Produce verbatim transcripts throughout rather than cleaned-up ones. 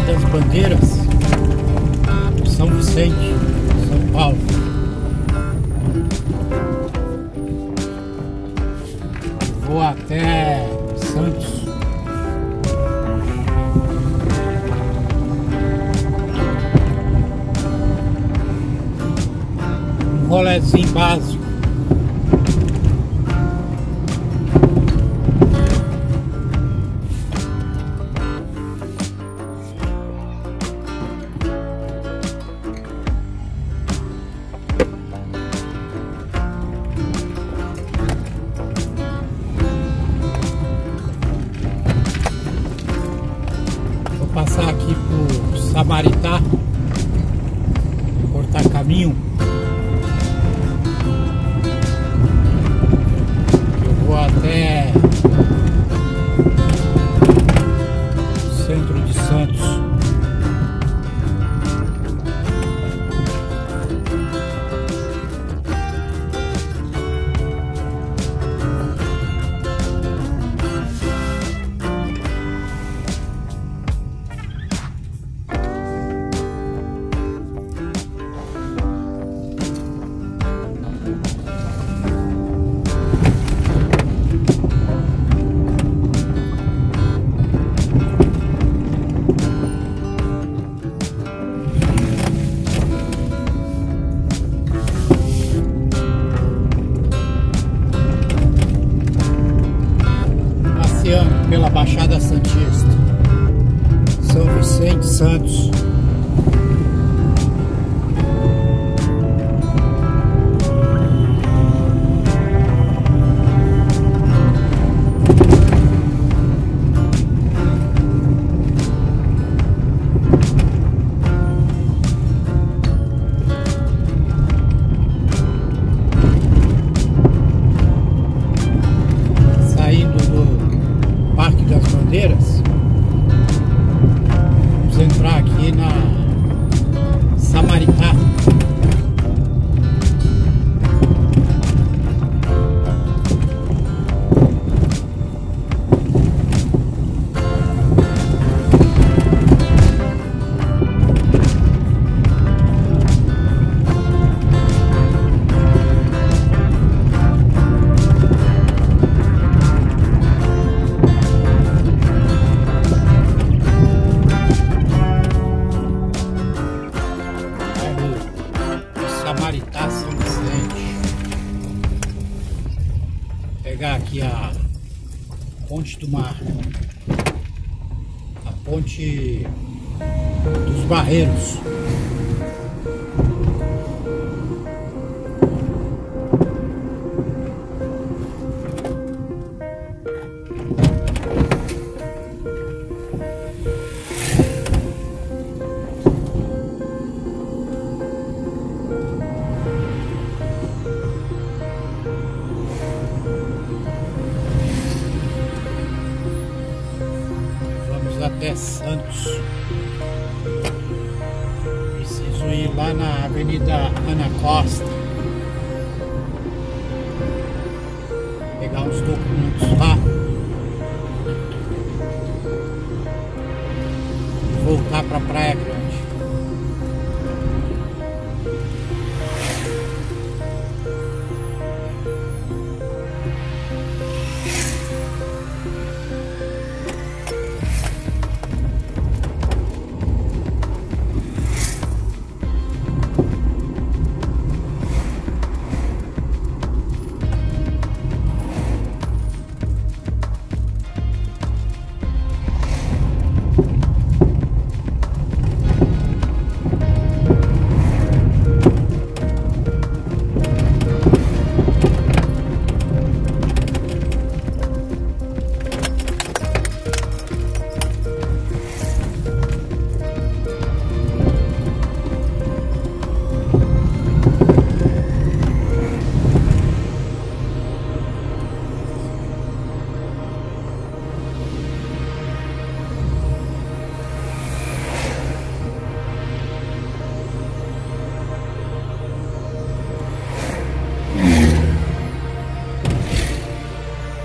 das Bandeiras, São Vicente, São Paulo. Vou até Santos. Um rolezinho básico. Passar aqui por Samaritá, cortar caminho. Eu vou até o centro de Santos. Pela Baixada Santista, São Vicente, Santos. Das Bandeiras, vamos entrar aqui na Samaritá. Samaritá, São Vicente. Vou pegar aqui a Ponte do Mar, a Ponte dos Barreiros. Até Santos. Preciso ir lá na Avenida Ana Costa, pegar uns documentos lá e voltar para Praia Grande.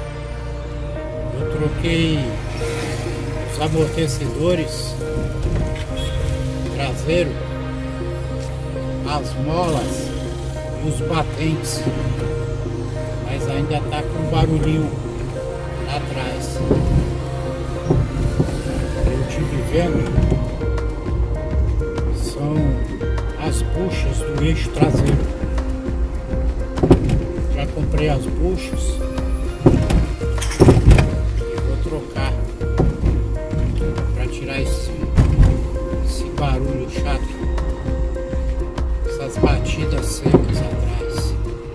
Troquei os amortecedores traseiro, as molas e os batentes, mas ainda tá com um barulhinho lá atrás. Eu tive vendo, são as buchas do eixo traseiro. Já comprei as buchas e vou trocar para tirar esse, esse barulho chato, essas batidas secas atrás.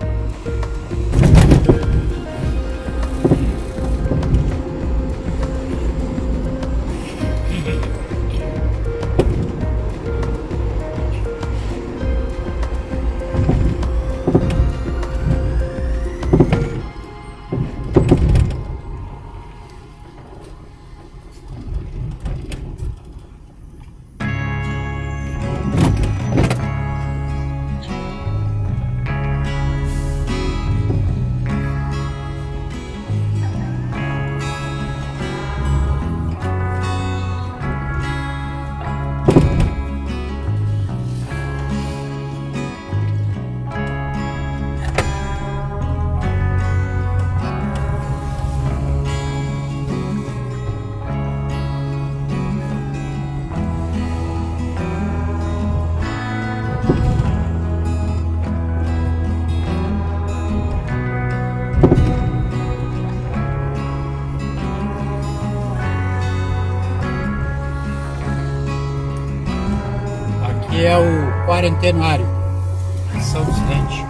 Aqui é o Quarentenário de São Vicente.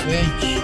frente.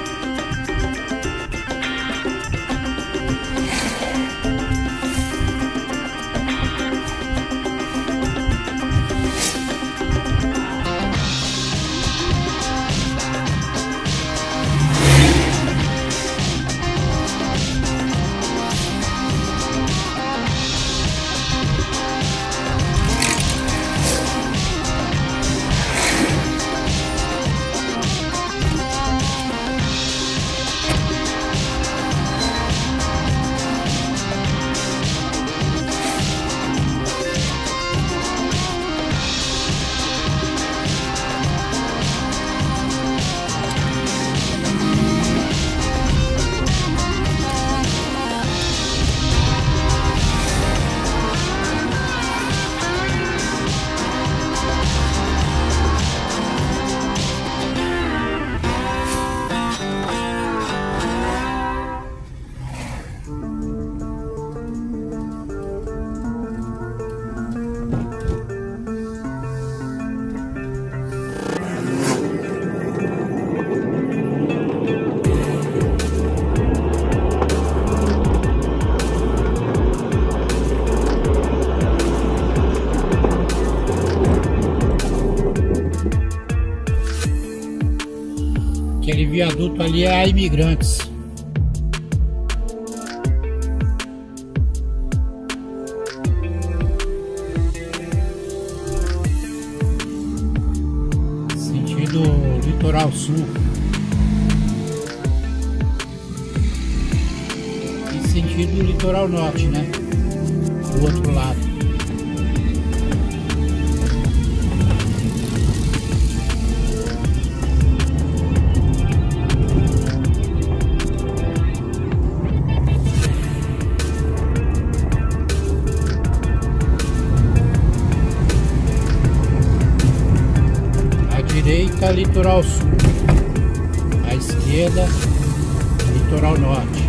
Aquele viaduto ali é a Imigrantes. Sentido Litoral Sul. E sentido Litoral Norte, né? Do outro lado. Direita, Litoral Sul. À esquerda, Litoral Norte.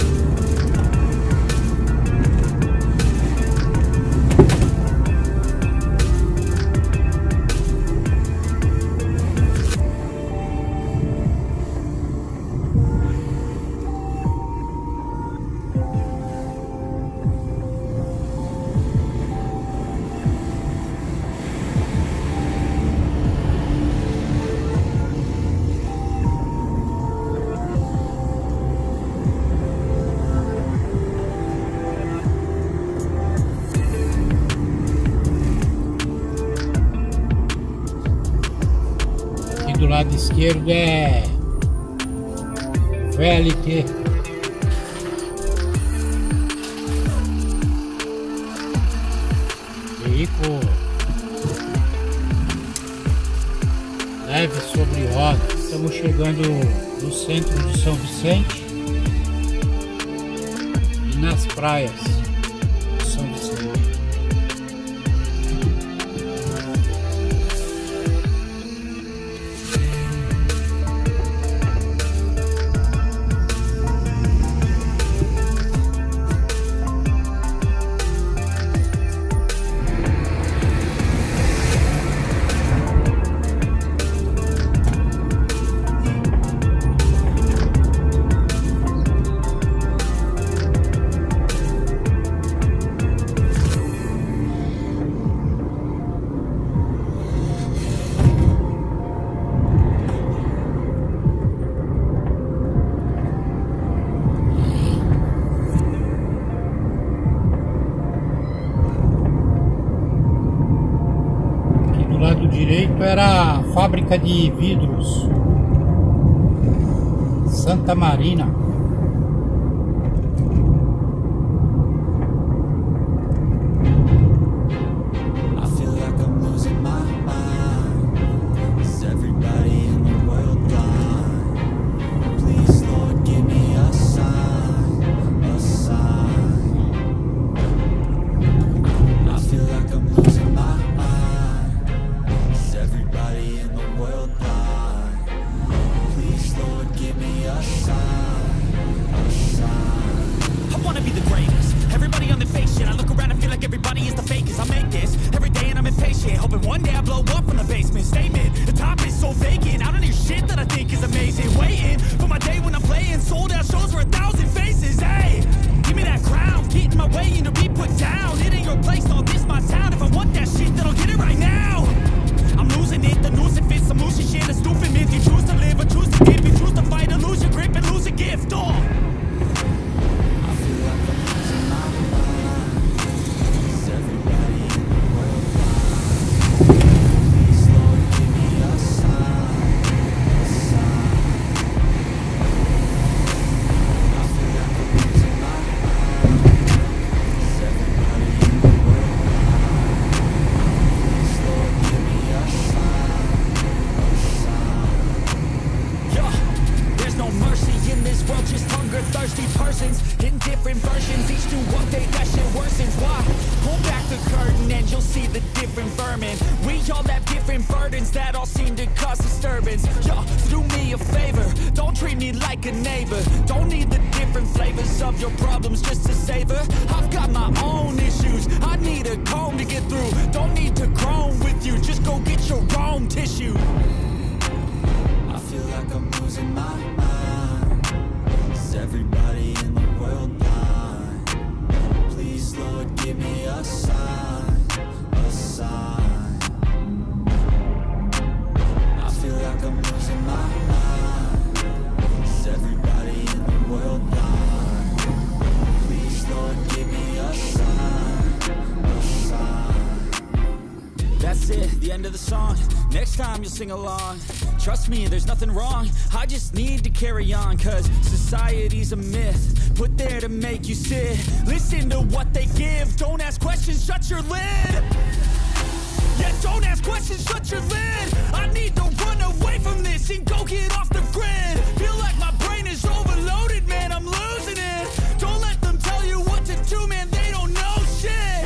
Do lado esquerdo é V L T. Veículo leve sobre rodas. Estamos chegando no centro de São Vicente e nas praias de São Vicente. Do direito era a fábrica de vidros Santa Marina. Hoping one day I blow up from the basement. Statement, the top is so vacant. I don't hear shit that I think is amazing. Waiting versions, in different versions, each new update that shit worsens. Why? Pull back the curtain and you'll see the different vermin. We all have different burdens that all seem to cause disturbance. Yo, do me a favor, don't treat me like a neighbor. Don't need the different flavors of your problems just to savor. I've got my own issues, I need a comb to get through. Don't need to groan with you, just go get your own tissue. I feel like I'm losing my mind. Is everybody in the world blind? Please, Lord, give me a sign, a sign. I feel like I'm losing my mind. Is everybody in the world blind? Please, Lord, give me a sign, a sign. That's it, the end of the song. Next time you'll sing along. Trust me, there's nothing wrong. I just need to carry on, cause society's a myth put there to make you sit. Listen to what they give. Don't ask questions, shut your lid. Yeah, don't ask questions, shut your lid. I need to run away from this and go get off the grid. Feel like my brain is overloaded, man, I'm losing it. Don't let them tell you what to do, man, they don't know shit.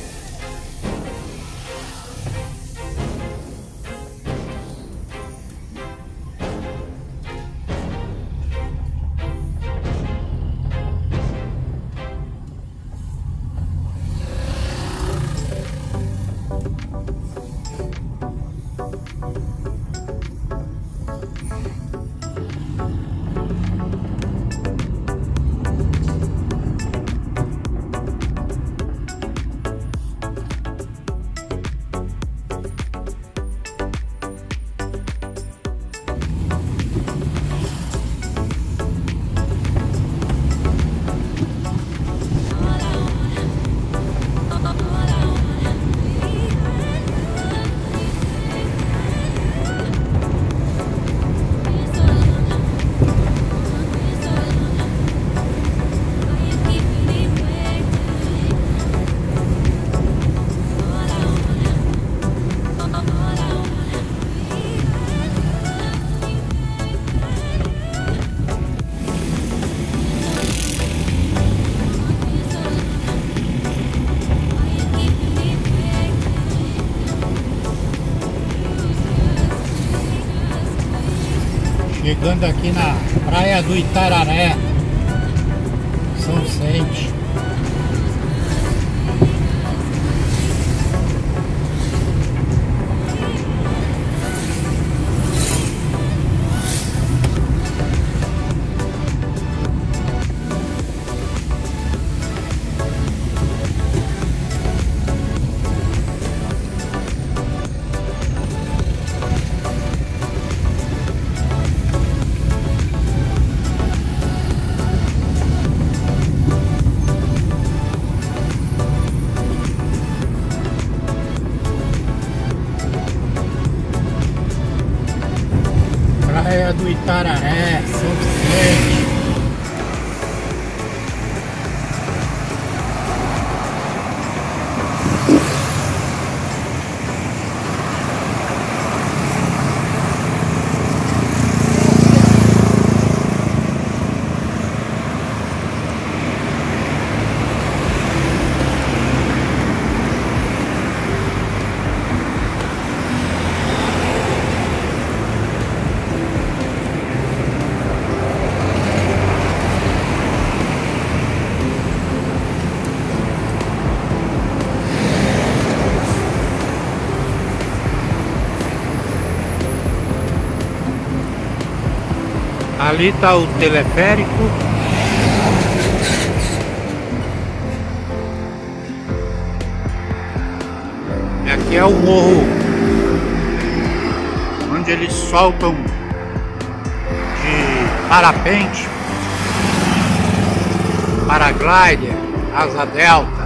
Chegando aqui na praia do Itararé, São Vicente. Praia do Itararé, São Vicente. Ali está o teleférico. E aqui é o morro onde eles soltam de parapente, paraglider, asa delta.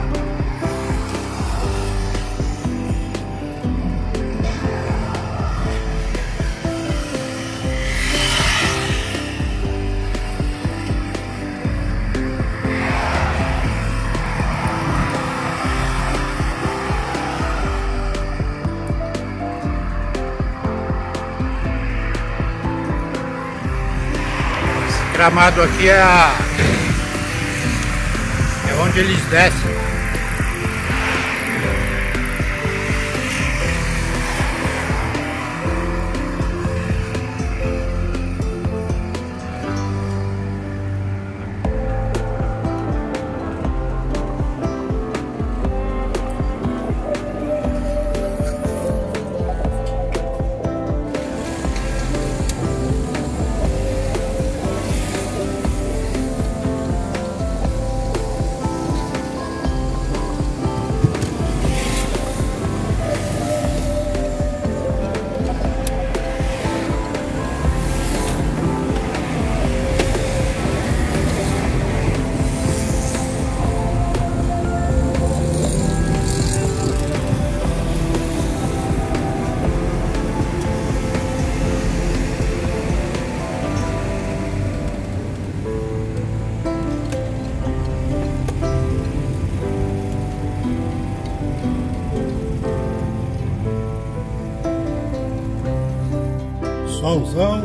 Gramado aqui é a onde eles descem. Solzão,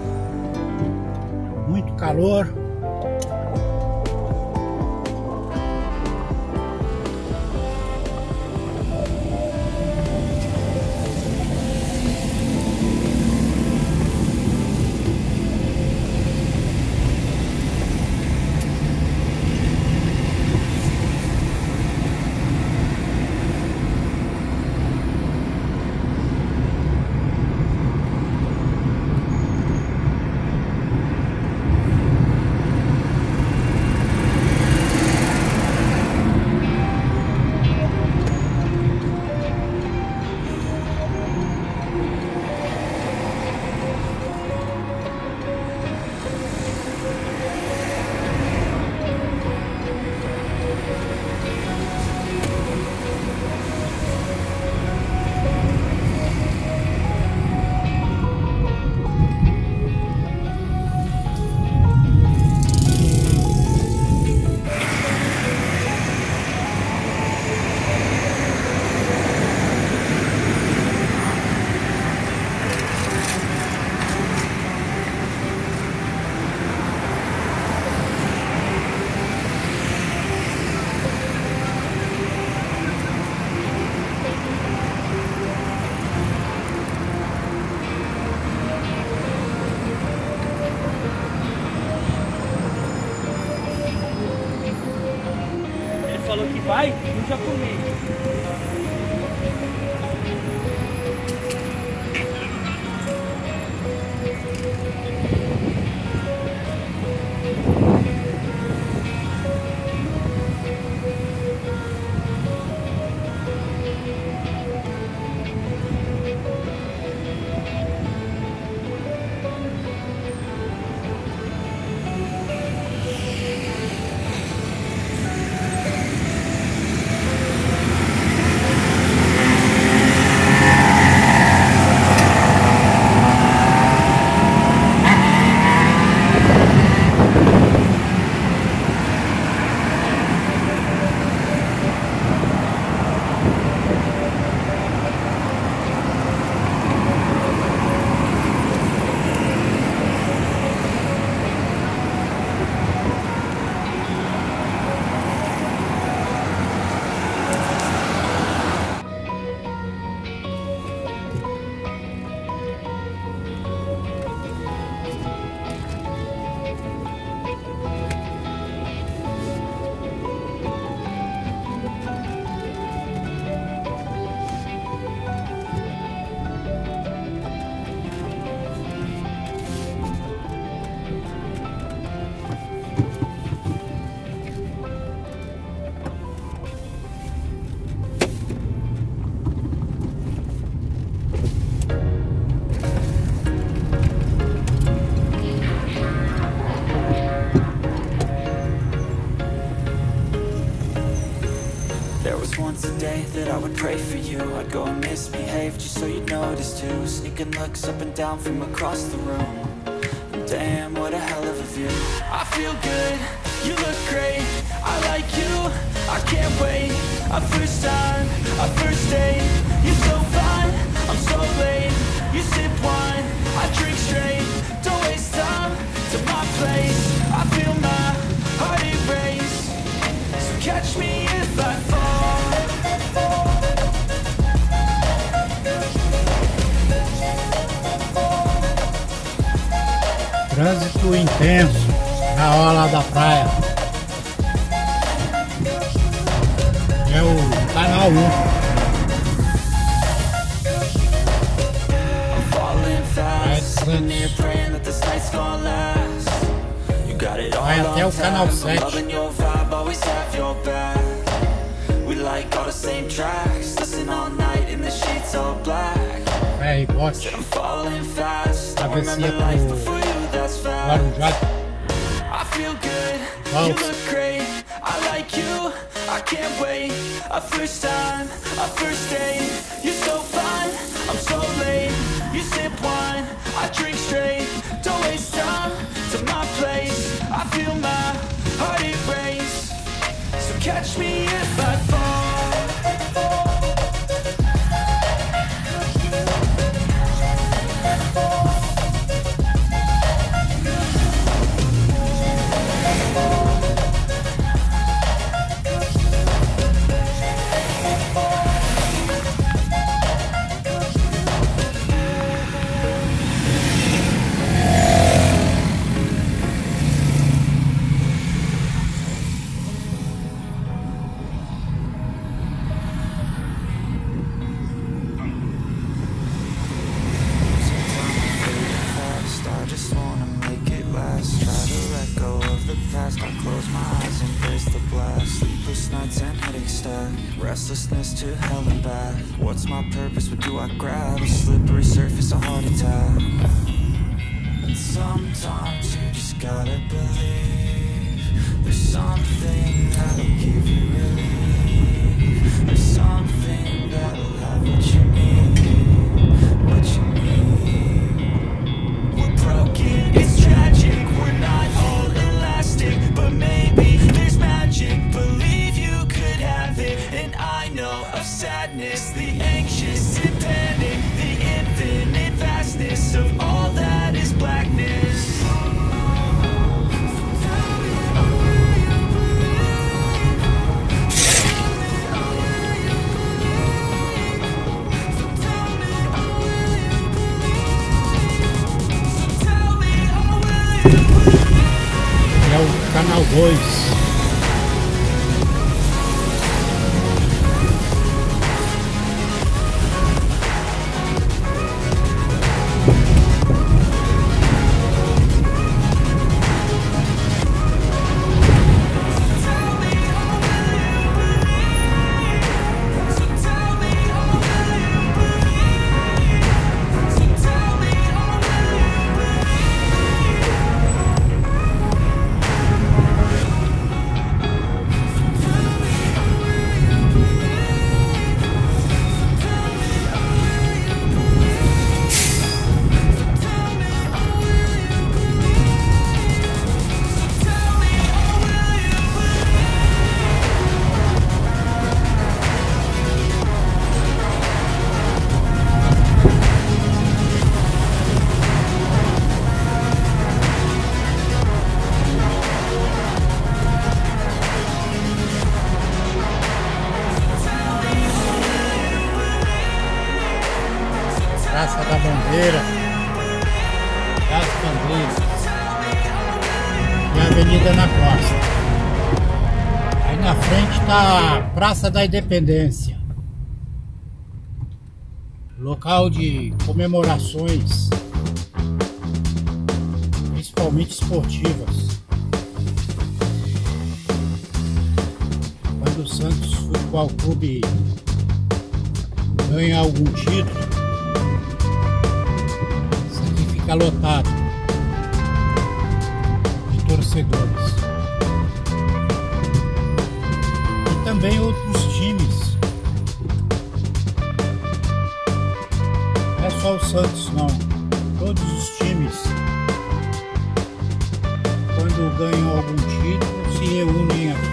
muito calor. Falou que vai no japonês. Once a day that I would pray for you, I'd go and misbehave just so you'd notice too. Sneaking looks up and down from across the room. Damn, what a hell of a view. I feel good, you look great, I like you, I can't wait. A first time, a first date, you're so fine, I'm so late. You sip wine, I drink straight, don't waste time to my place. I feel my heart erase, so Domingo intenso na hora da praia. É o canal um. Vai até o canal sete. É, e bote. Travessia pro Guarujá. Volta. I like you, I can't wait. A first time, a first date. You're so fine, I'm so late. You sip wine, I drink straight. Don't waste time to my place. I feel my heart erase. So catch me if I fall. Restlessness to hell and back. What's my purpose? What do I grab? A slippery surface, a heart attack. And sometimes you just gotta believe there's something that'll give you relief. There's something that'll have what you need, what you need. We're broken, it's tragic. We're not all elastic, but maybe there's magic. Believe you could have it. And I know of sadness, the anxious and panic, the infinite vastness of all that is blackness. É o canal dois. Praça da Bandeira, das Bandeiras e a Avenida na Costa. Aí na frente está a Praça da Independência, local de comemorações, principalmente esportivas. Quando o Santos Futebol Clube ganha algum título, lotado de torcedores. E também outros times. Não é só o Santos não. Todos os times, quando ganham algum título, se reúnem aqui.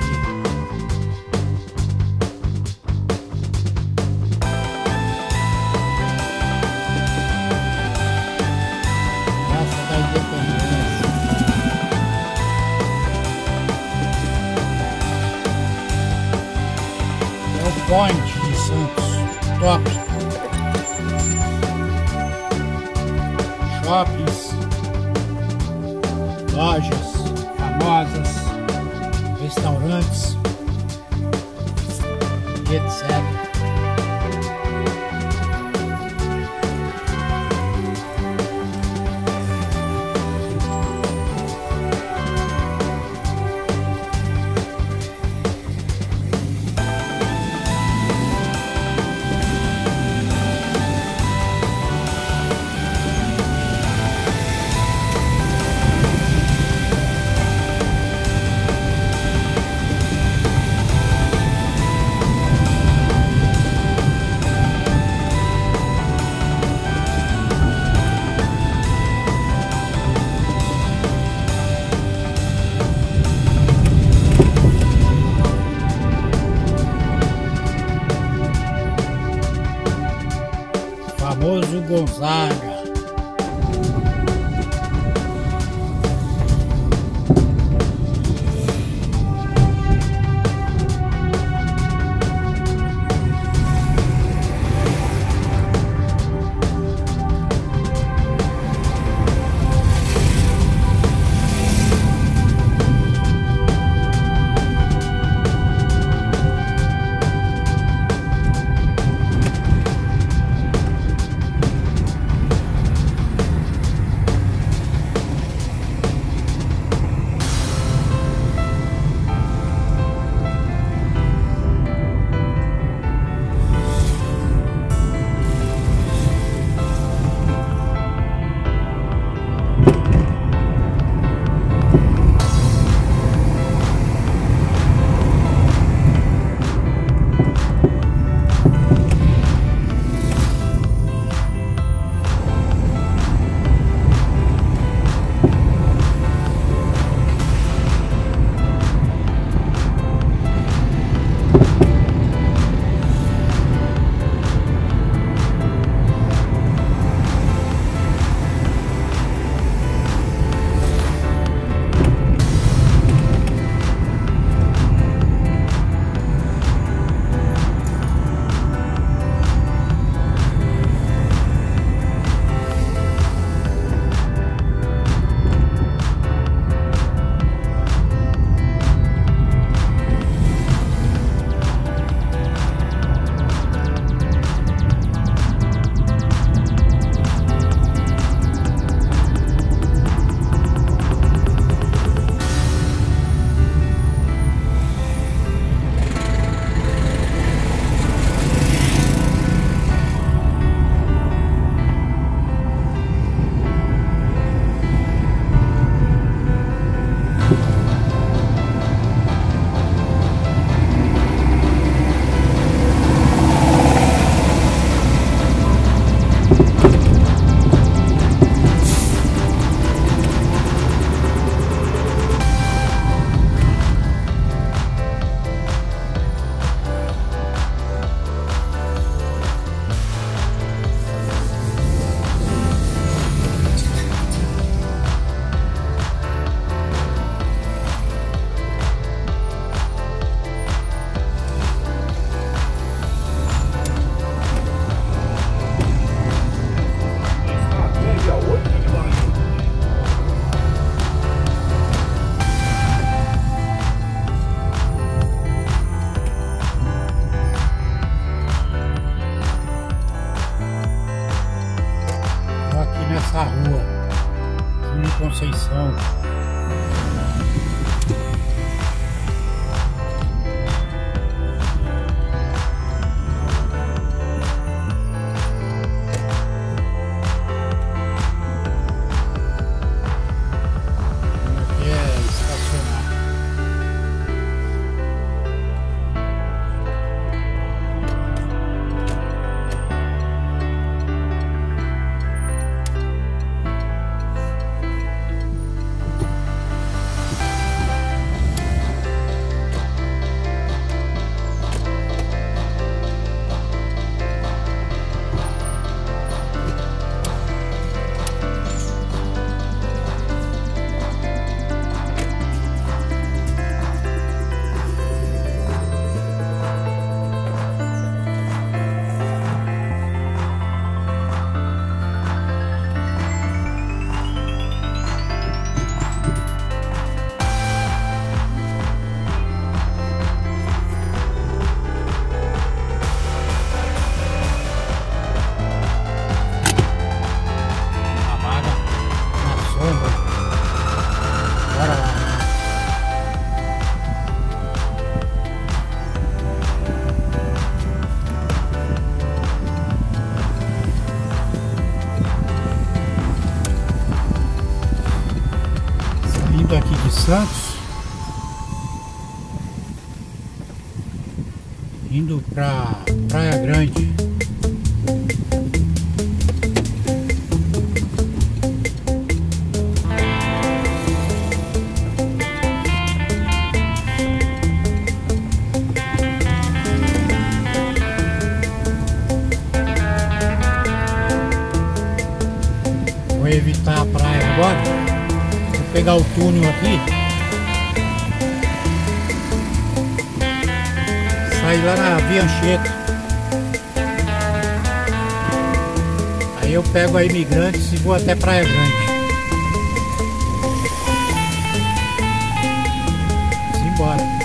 Point de Santos, top. Shoppings, lojas famosas, restaurantes, etcétera. Famoso Gonzaga. indo pra Praia Grande. Vou evitar a praia agora. Vou pegar o túnel aqui. Sair lá na Via Anchieta. Aí eu pego a Imigrantes e vou até Praia Grande. Simbora.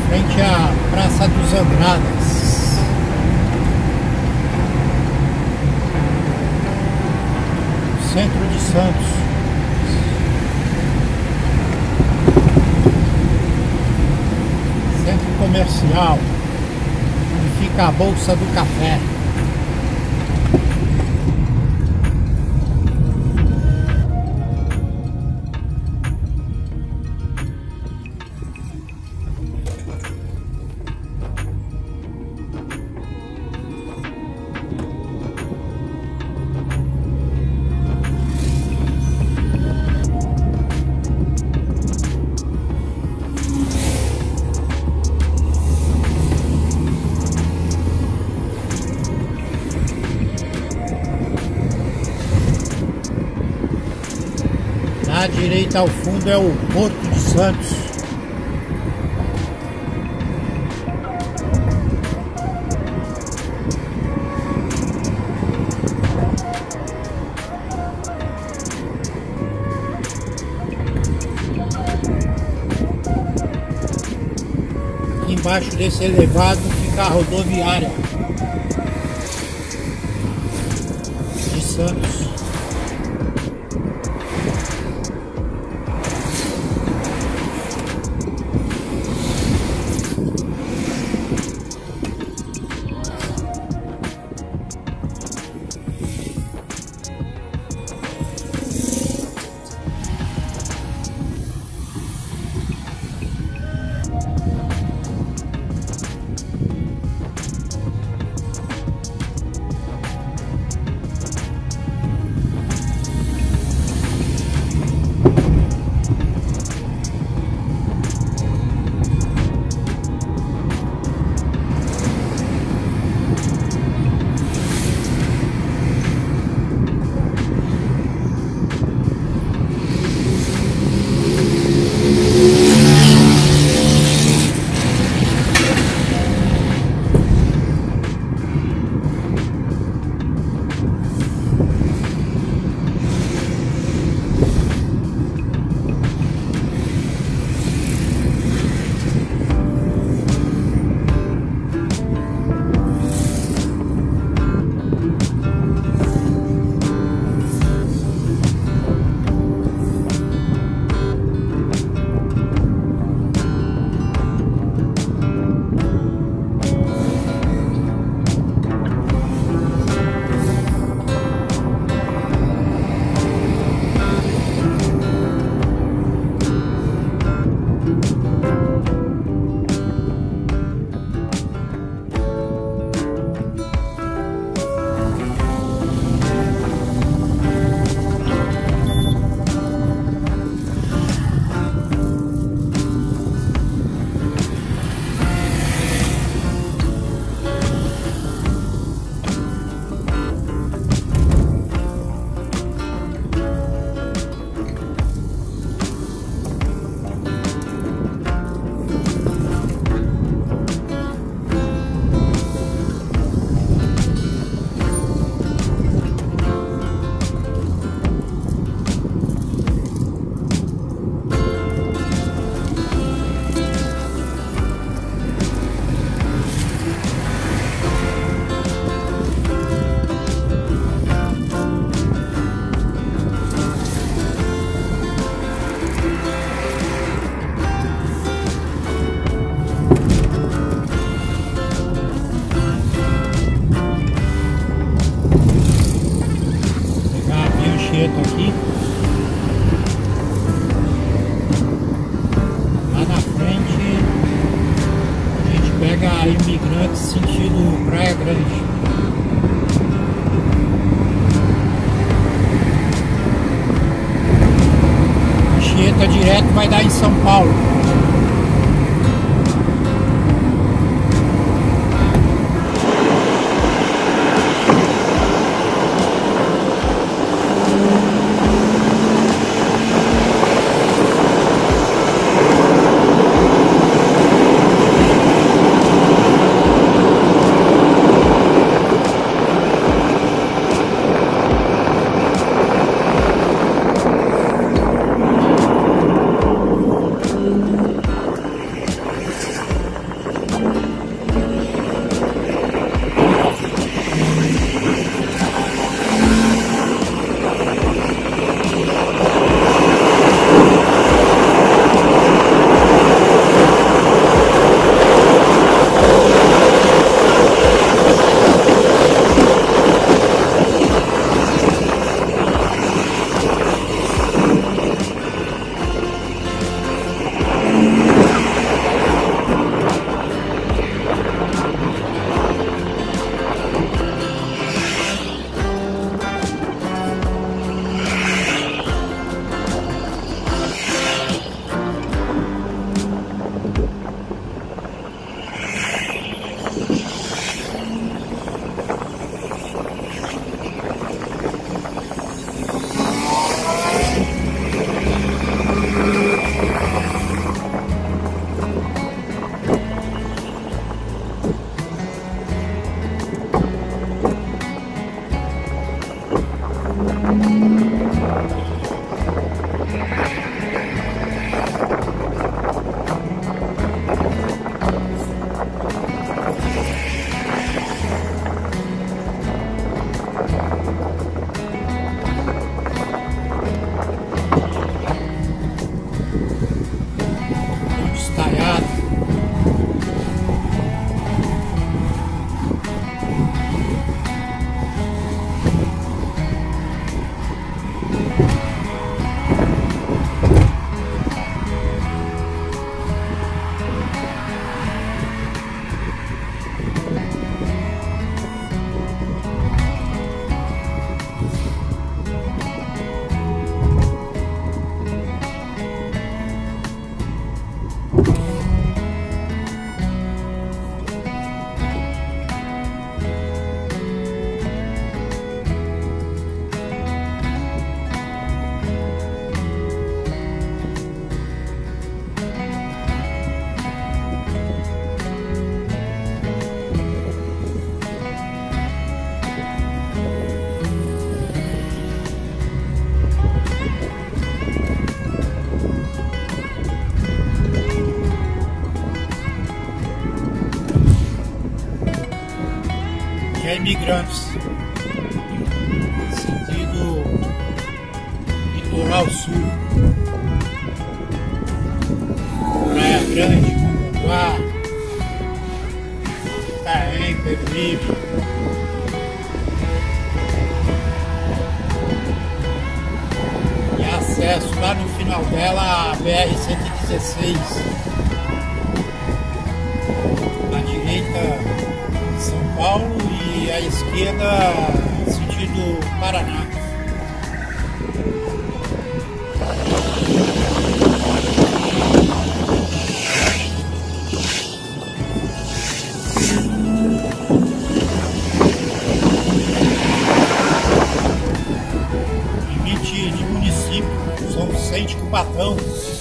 frente à Praça dos Andradas. Centro de Santos. Centro comercial, onde fica a Bolsa do Café. À direita ao fundo é o Porto de Santos. Aqui embaixo desse elevado fica a rodoviária de Santos. Aqui lá na frente a gente pega a Imigrantes sentido Praia Grande. Anchieta direto vai dar em São Paulo. Imigrantes, sentido litoral sul, Praia Grande, Mongaguá, Itaém, Peruíbe. E acesso lá no final dela a B R cento e dezesseis, à direita São Paulo e à esquerda sentido Paraná. Limite de município, São Vicente Cubatão.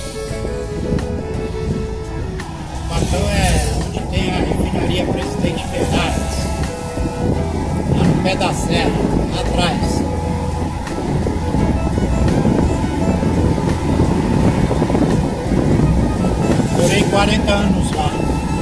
Cubatão é onde tem a refinaria Presidente Fernandes, lá no pé da serra, lá atrás. Morei quarenta anos lá.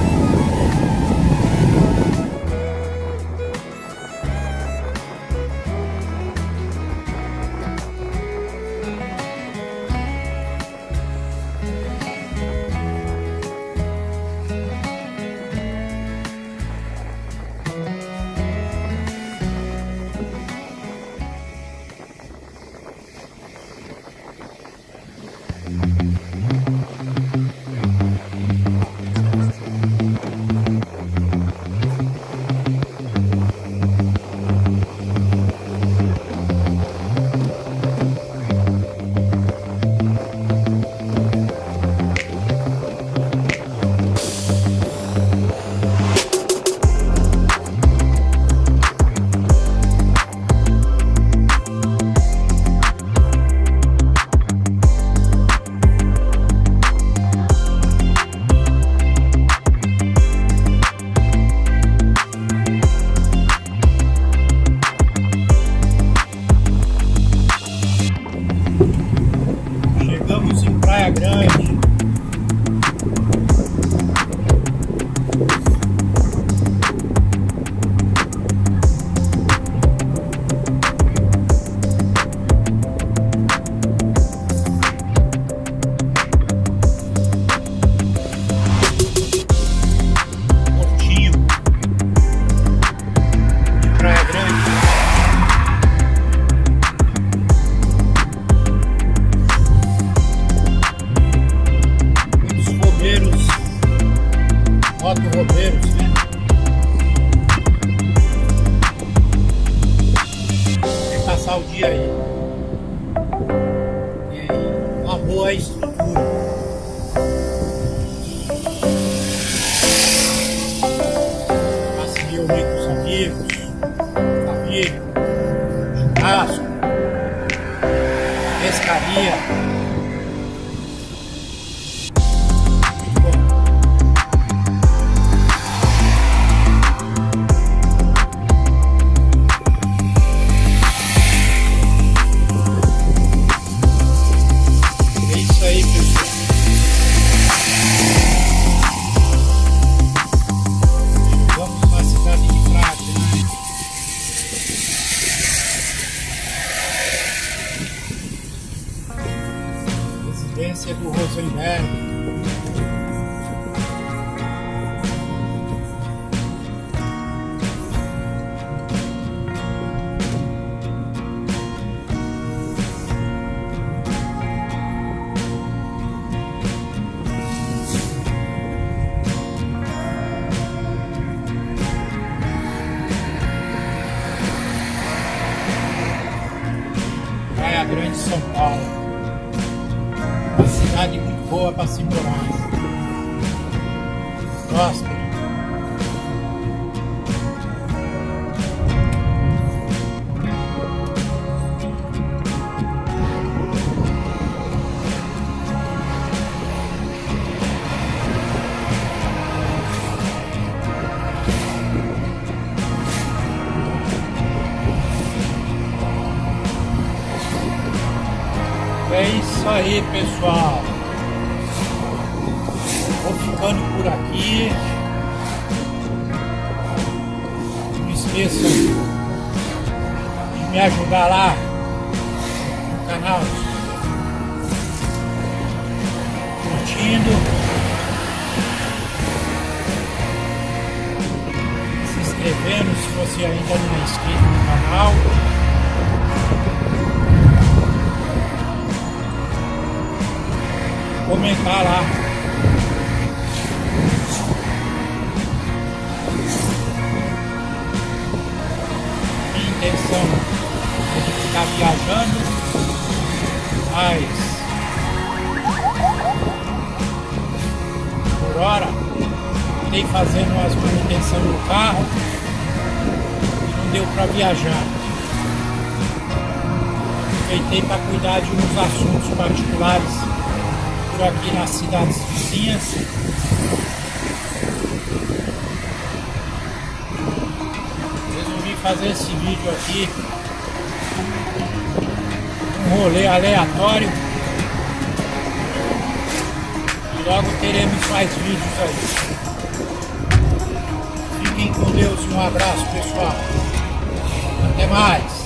Chegamos em Praia Grande. Portinho de Praia Grande. Moto-roubeiros, né? Tem que passar o dia aí. E aí, uma boa estrutura. Pra se reunir com os amigos, família, churrasco, pescaria. Residência do Rosenberg. Praia Grande, São Paulo. Uma cidade muito boa para se morar. Próspera. É isso aí, pessoal. Vou ficando por aqui. Não esqueça esqueçam de me ajudar lá no canal, curtindo, se inscrevendo se você ainda não é inscrito no canal. Comentar lá. Minha intenção é de ficar viajando, mas por hora andei fazendo umas manutenções no carro e não deu para viajar. Aproveitei para cuidar de uns assuntos particulares aqui nas cidades vizinhas. Resolvi fazer esse vídeo aqui, um rolê aleatório, e logo teremos mais vídeos aí. Fiquem com Deus e um abraço, pessoal. Até mais.